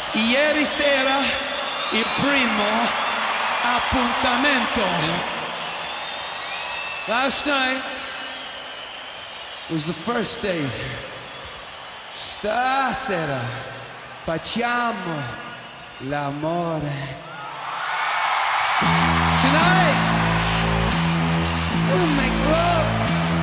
Ieri sera il primo appuntamento. Last night was the first date. Stasera facciamo l'amore. Tonight we'll make love.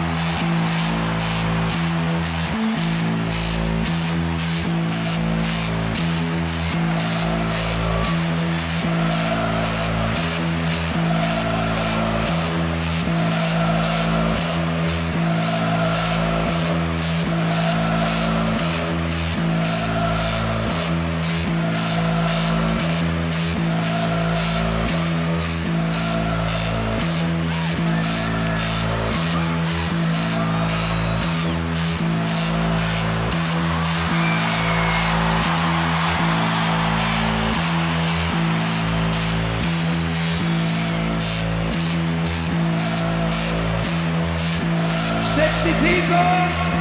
Sexy people,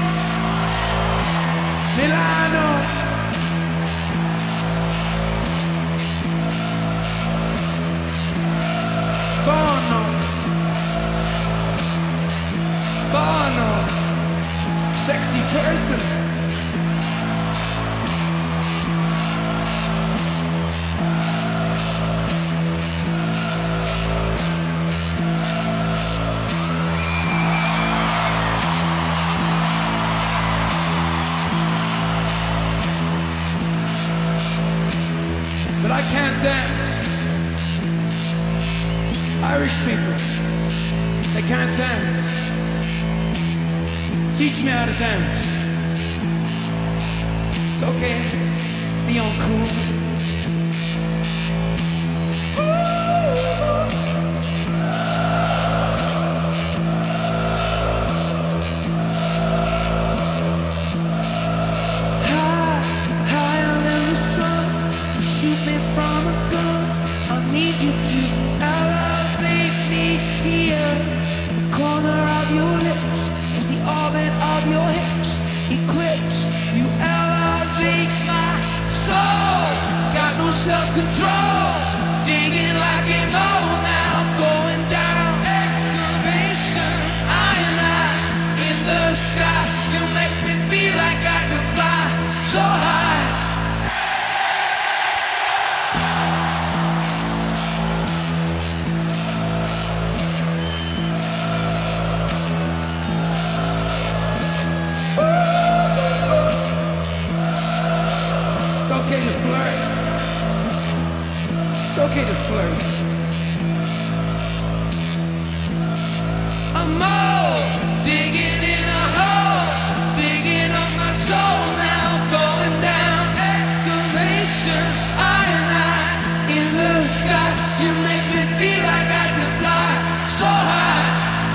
Milano. Bono, sexy person. But I can't dance. Irish people, they can't dance. Teach me how to dance. It's okay, be uncool. Higher than the sun, you shoot me from a gun. I need you to elevate me here. The corner of your lips is the orbit of your hips. Eclipse, you elevate my soul. Got no self-control, digging like an old now, going down excavation. I in the sky, you make me feel like I can fly so high. It's okay to flirt. It's okay to flirt. I'm all digging in a hole, digging up my soul now, going down excavation. I in the sky, you make me feel like I can fly so high.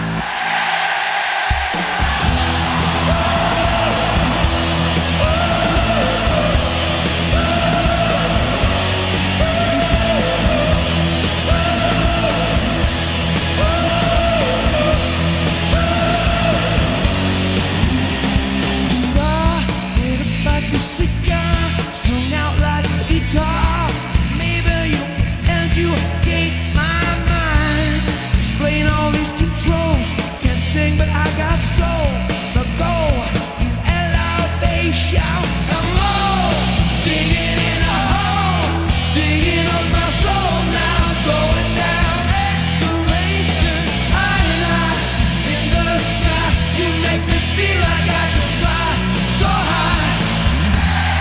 Strung out like a guitar. Maybe you can educate my mind. Explain all these controls. Can't sing, but I got soul. The goal is elevation. I'm low, digging in a hole, digging up my soul now, going down excavation. I in the sky, you make me feel like I can fly so high.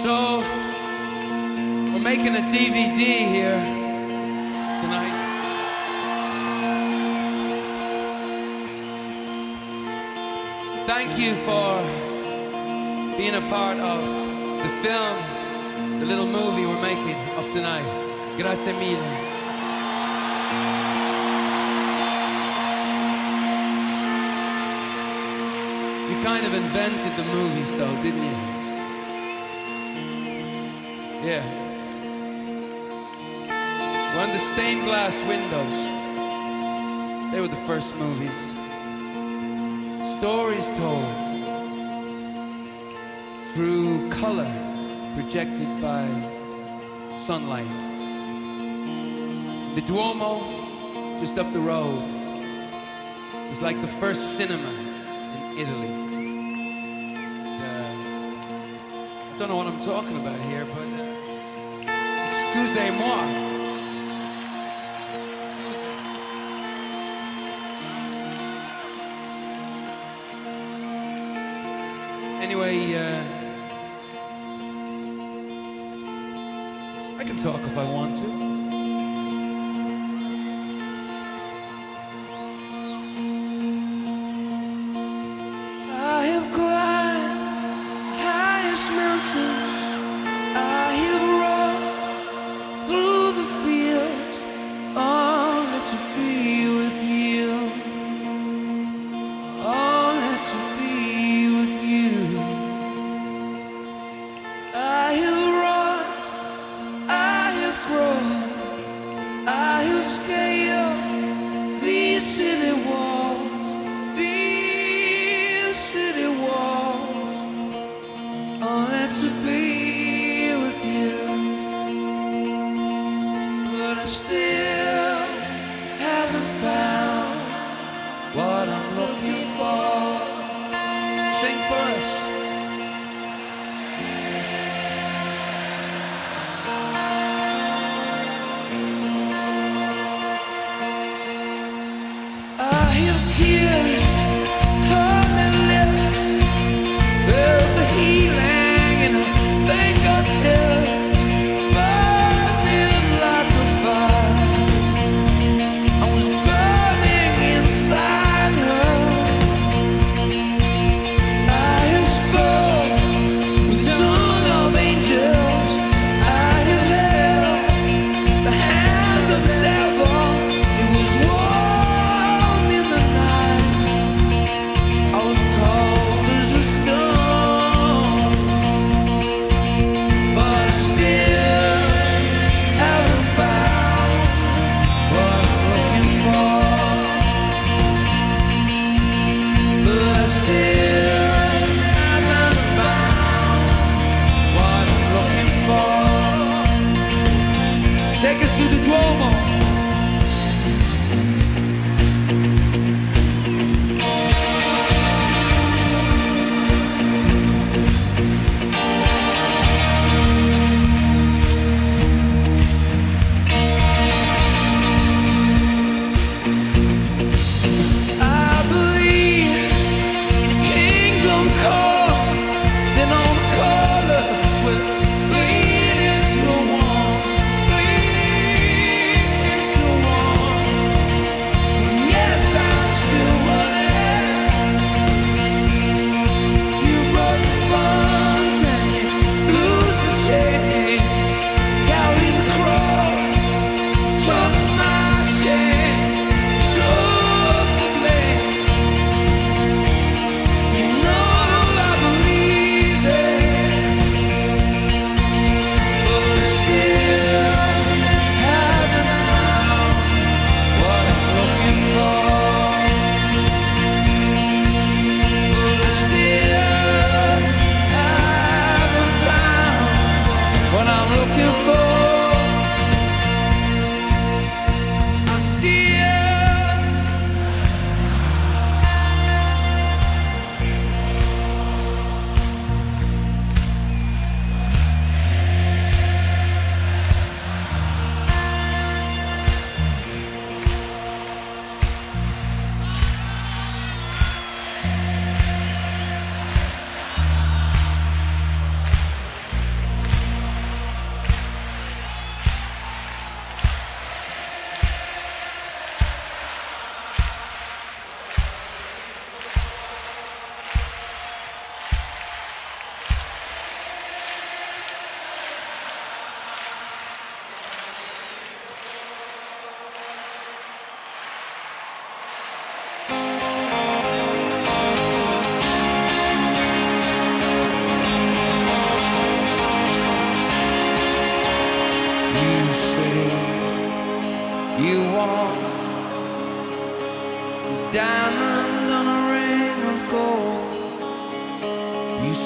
So, we're making a DVD here tonight. Thank you for being a part of the film, the little movie we're making of tonight. Grazie mille. You kind of invented the movies though, didn't you? Yeah. When the stained glass windows, they were the first movies. Stories told through color projected by sunlight. The Duomo, just up the road, was like the first cinema in Italy. I don't know what I'm talking about here, but excusez-moi. Anyway, I can talk if I want to. I have climbed highest mountains, I have run through the fields, only to be with you, only to be with you. I have run, I have grown,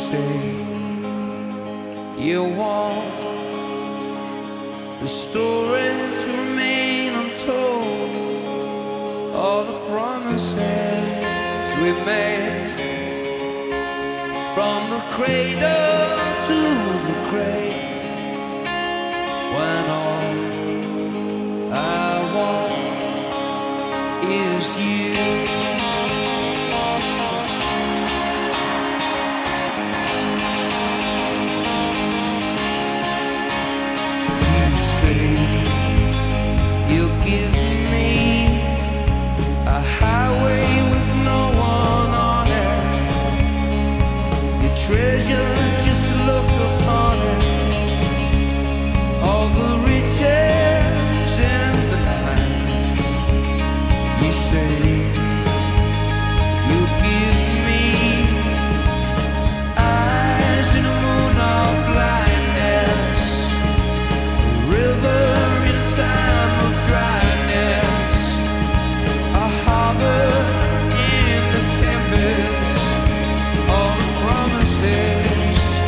say you want the story to remain untold, all the promises we made, from the cradle to the grave, when all I want is you. You'll give me a highway with no one on it, your treasure just to look upon it, all the riches in the night. You say you'll give me eyes in a moon of blindness, a river in a time of dryness, a harbor in the tempest, all the promises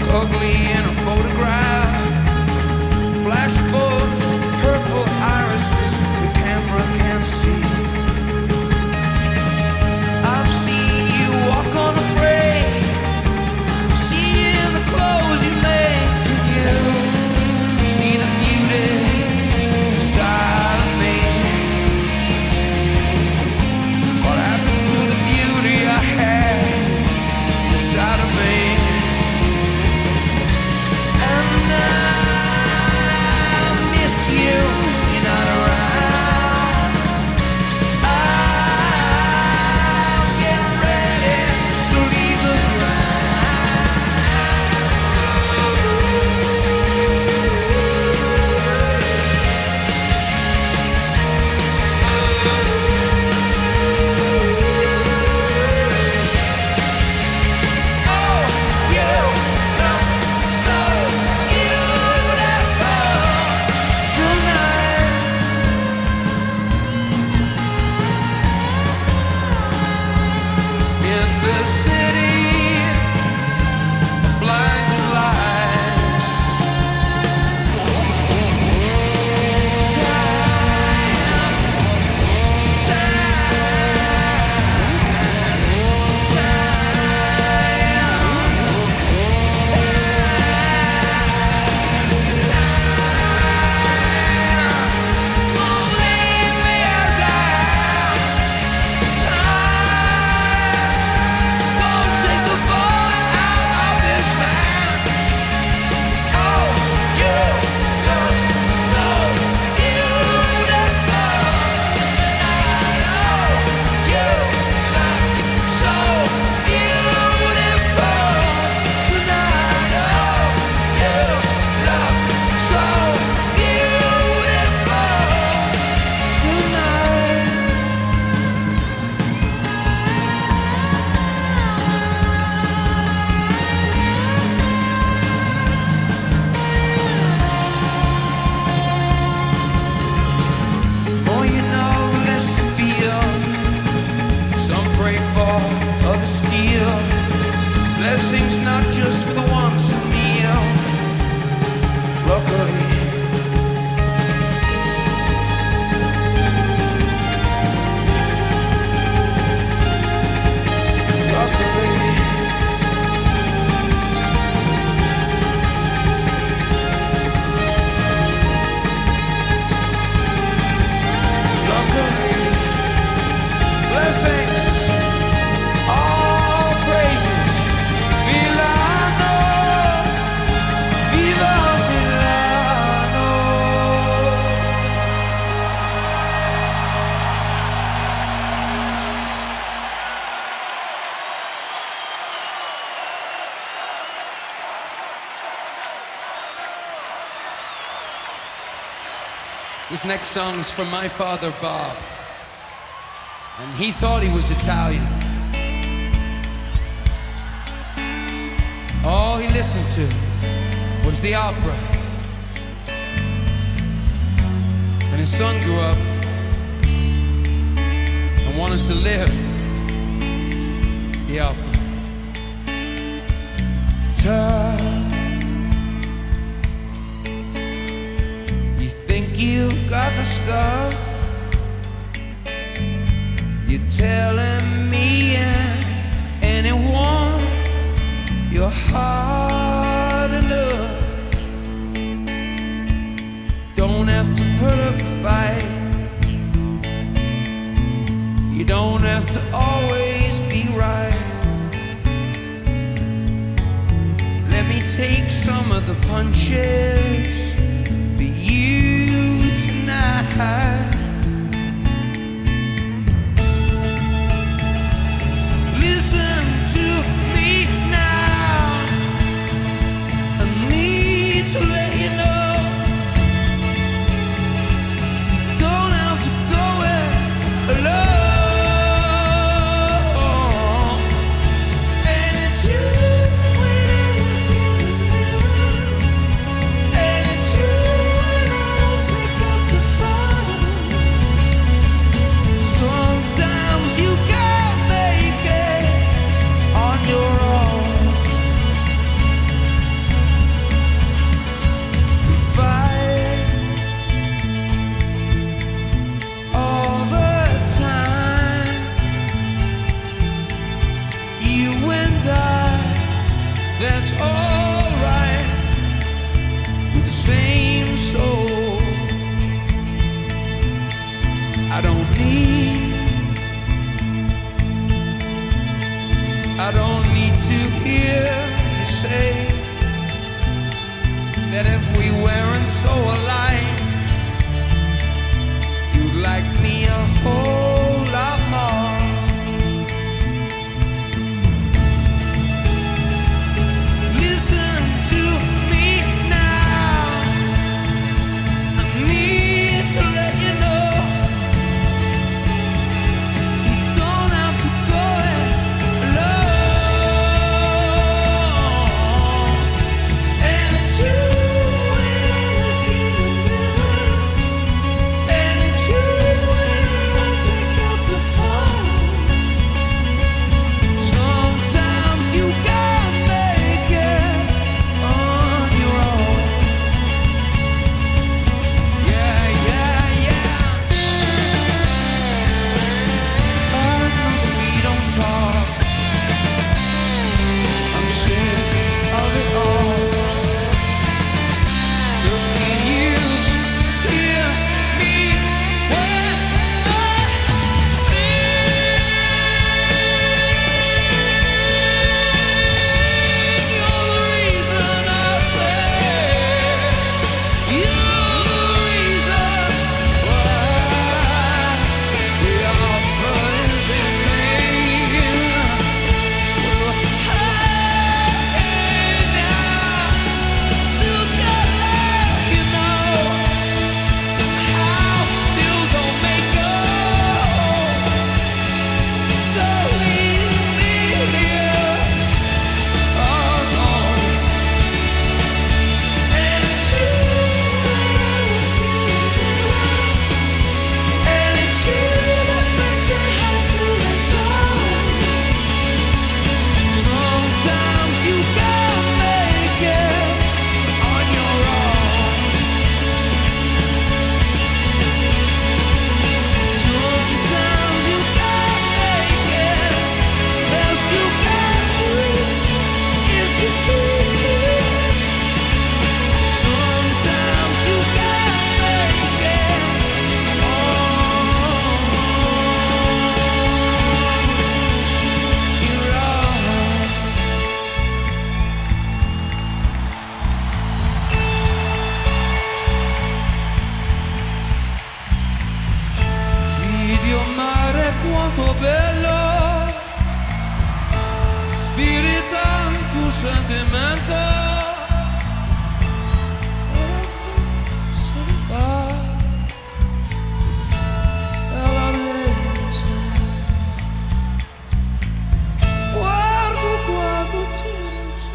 look ugly in a photograph. Flash bulbs, purple irises, the camera can't see. I've seen you walk unafraid, seen you in the clothes you make. Can you see the beauty inside of me? What happened to the beauty I had inside of me? And I miss you, you're not around. I'm getting ready to leave the blessings not just for the ones who kneel. Luckily, blessings, all praises. Milano, viva Milano. This next song is from my father, Bob. And he thought he was Italian. All he listened to was the opera. And his son grew up and wanted to live the opera. You think you've got the stuff? You're telling me and anyone you're hard enough. Don't have to put up a fight. You don't have to always be right. Let me take some of the punches for you tonight. sentimento. Se ne fa alla destra. Guardo quando c'è.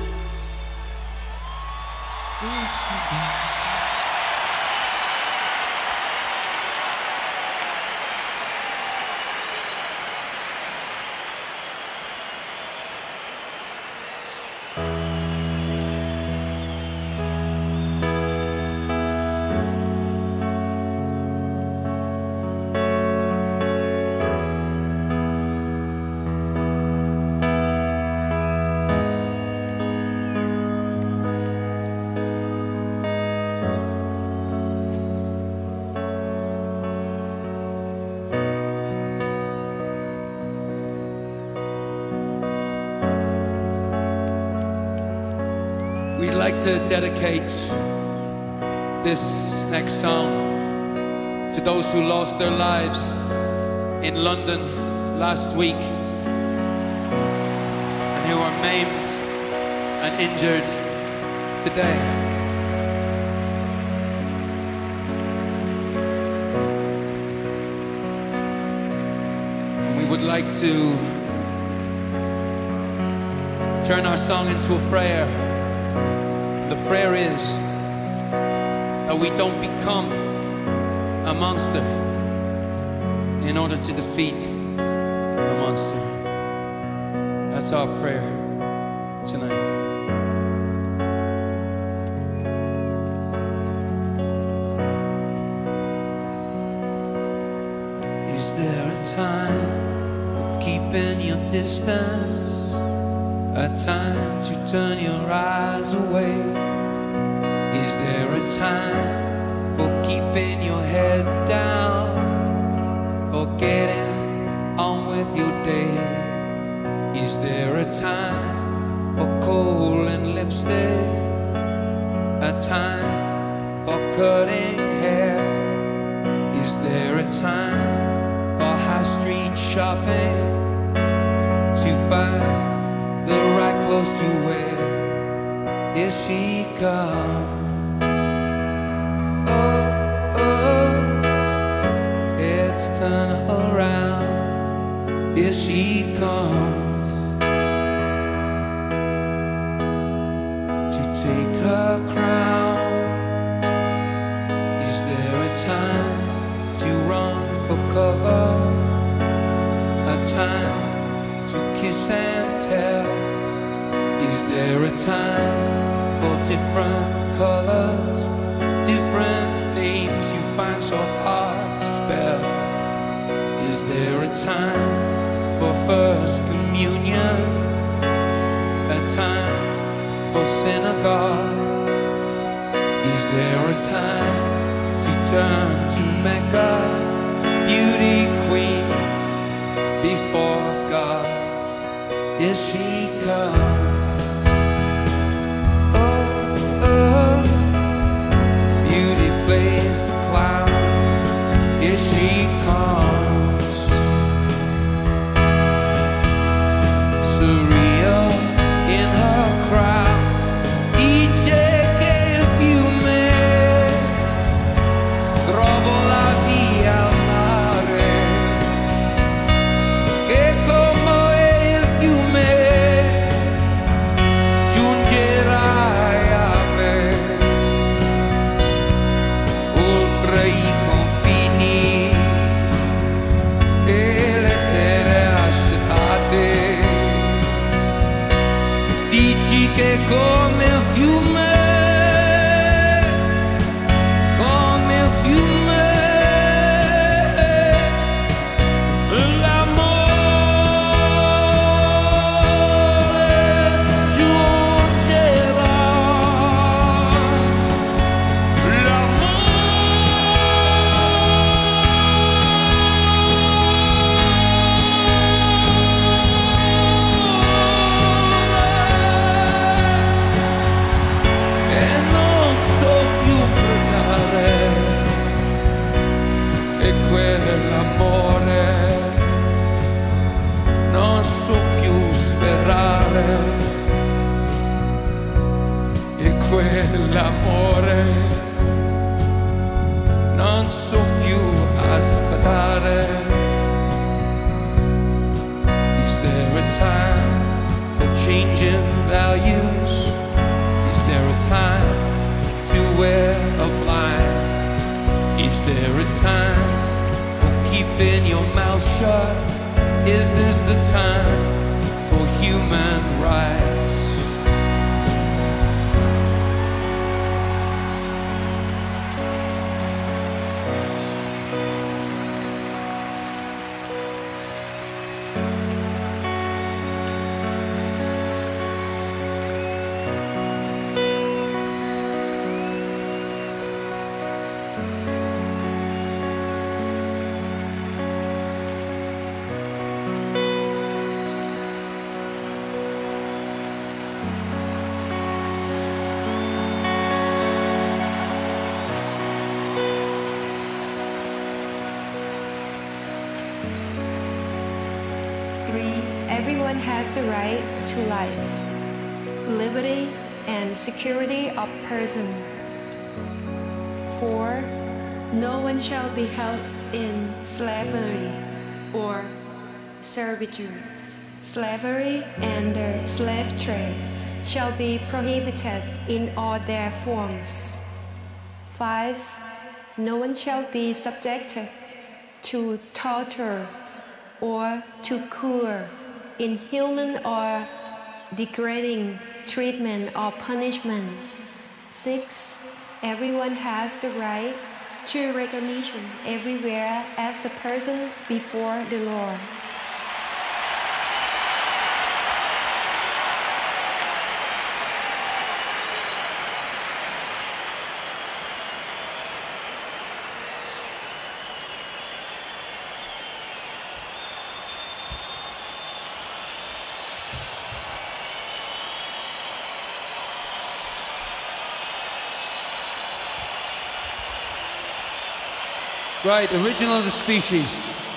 We'd like to dedicate this next song to those who lost their lives in London last week and who are maimed and injured today. And we would like to turn our song into a prayer. The prayer is that we don't become a monster in order to defeat a monster. That's our prayer tonight. Is there a time for keeping your distance? At times you turn your eyes away. Is there a time for keeping your head down? For getting on with your day? Is there a time for coal and lipstick? A time for cutting hair? Is there a time for high street shopping? To find the right clothes to wear? Here she comes. Oh, oh, it's turn around. Here she comes to take her crown. Is there a time to run for cover? A time to kiss and tell? Is there a time for different colors, different names you find so hard to spell? Is there a time for first communion? A time for synagogue? Is there a time to turn to Mecca, beauty queen before God? Here she comes. Plays the clown. Here she comes. Surreal in her crown. Dice che il fiume trovo la via al mare, che come il fiume giungerai a me. I confini e le terre assetate, dici che come il fiume, come il fiume, l'amore giungerà. l'amore, non so più aspettare. Is there a time for changing values? Is there a time to wear a blind? Is there a time for keeping your mouth shut? Is this the time for human rights? Everyone has the right to life, liberty, and security of person. 4. No one shall be held in slavery or servitude. Slavery and the slave trade shall be prohibited in all their forms. 5. No one shall be subjected to torture or to cruel, inhuman or degrading treatment or punishment. 6. Everyone has the right to recognition everywhere as a person before the Lord. Right, original of the species.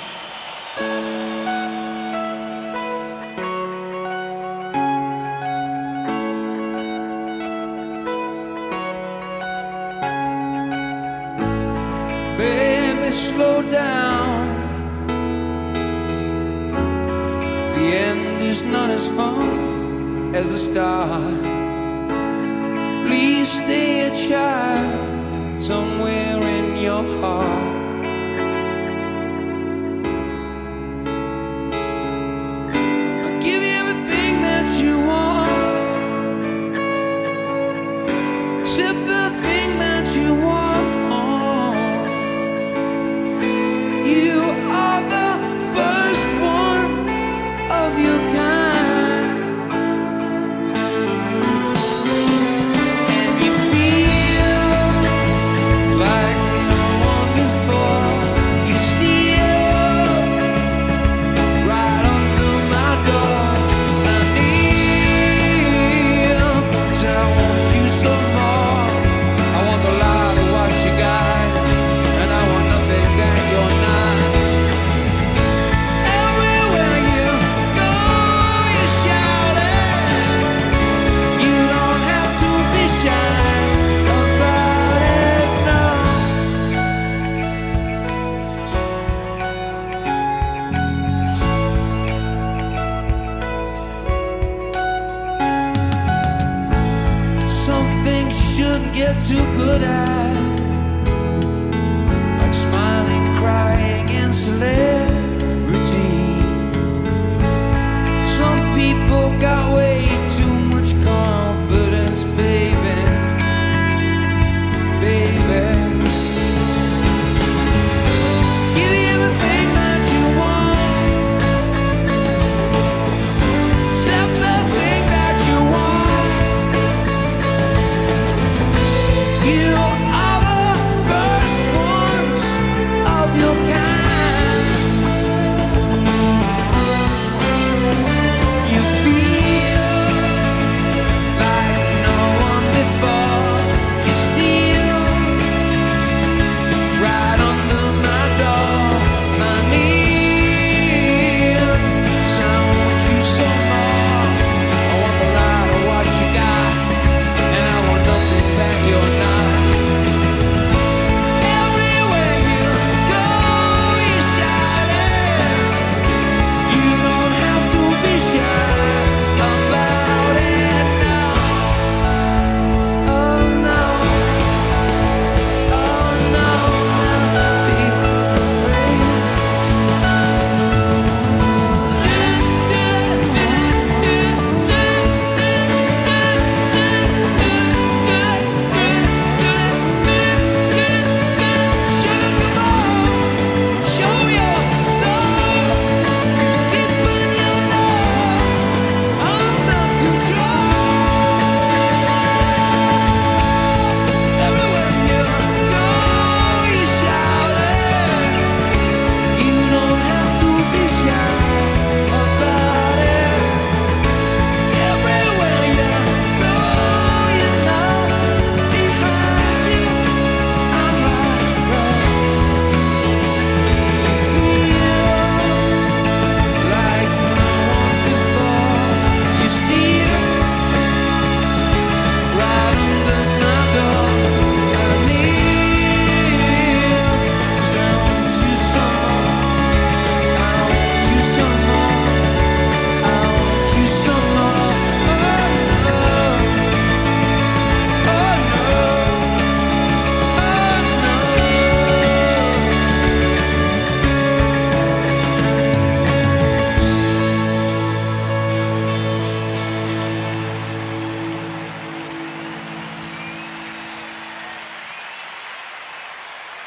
Baby, slow down. The end is not as fun as the start. Please stay a child somewhere in your heart. Get too good at, like smiling, crying, and celebrity. Some people got way too much confidence, baby, baby. Give you everything that you want, except the thing that you want. You are the first ones of your kind.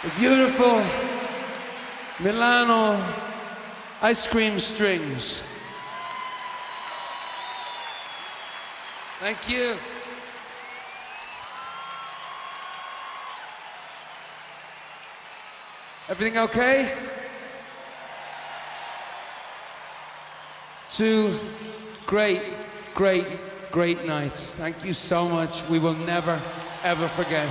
The beautiful Milano Ice Cream Strings. Thank you. Everything okay? 2 great, great, great nights. Thank you so much. We will never, ever forget.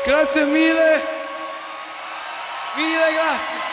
Grazie mille. Mille grazie.